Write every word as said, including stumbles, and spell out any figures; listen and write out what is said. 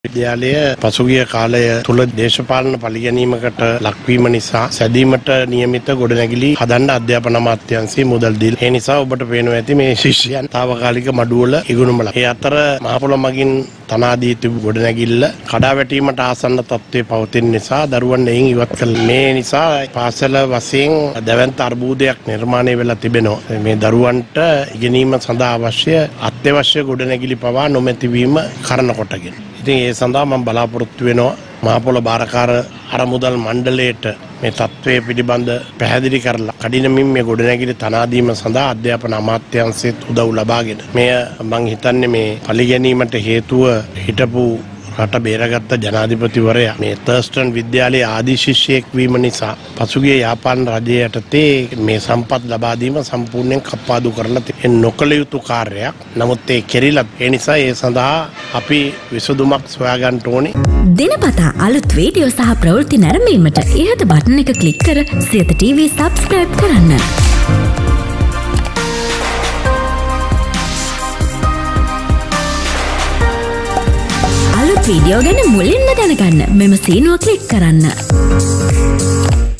විද්‍යාලය පසුගිය කාලය තුල දේශපාලන පරිගැනීමකට ලක්වීම නිසා සැදීමට නියමිත ගොඩනැගිලි හදන්න අධ්‍යාපන අමාත්‍යාංශය මුදල් දීලා. ඒ නිසා ඔබට පේනවා ඇති මේ ශිෂ්‍යයන් తాවකාලික මඩුවල ඉගුණුමලා. ඒ අතර මහපොළ මගින් තනාදී තිබු ගොඩනැගිල්ල කඩාවැටීමට ආසන්න තත්ත්වයේ පවතින නිසා දරුවන් එයින් ඉවත් කළ. මේ නිසා පාසල වශයෙන් දැවැන්ත අර්බුදයක් නිර්මාණය වෙලා තිබෙනවා. මේ දරුවන්ට ඉගෙනීම සඳහා අවශ්‍ය අත්‍යවශ්‍ය ගොඩනැගිලි පවා නොමැති වීම කරන කොටගෙන. ඉතින් ඒ සඳහා මම බලාපොරොත්තු වෙනවා මහපොළ බාරකාර අරමුදල් මණ්ඩලයට මේ තත්ත්වය පිළිබඳ පැහැදිලි කරලා කඩිනමින් මේ ගොඩනැගිලි තනාදීම සඳහා අධ්‍යාපන අමාත්‍යාංශයට උදව් ලබාගෙන මෙය මම හිතන්නේ මේ පරිගැනීමට හේතුව හිටපු රට බේරගත්ත ජනාධිපතිවරයා මේ තර්ස්ටන් විද්‍යාලයේ ආදී ශිෂ්‍යයෙක් වීම නිසා පසුගිය යාපාන රජය යටතේ මේ සම්පත් ලබා දීම සම්පූර්ණයෙන් කප්පාදු කරලා තියෙන නොකළ යුතු කාර්යයක්. නමුත් ඒ කෙරිලා ඒ නිසා ඒ සඳහා අපි විසඳුමක් සොයා ගන්න ඕනේ. දිනපතා අලුත් වීඩියෝ සහ ප්‍රවෘත්ති නැරඹීමට ඉහත බටන් එක ක්ලික් කර සියත ටීවී සබ්ස්ක්‍රයිබ් කරන්න. වීඩියෝ ගැන මුලින්ම දැනගන්න මෙම සීනුව ක්ලික් කරන්න.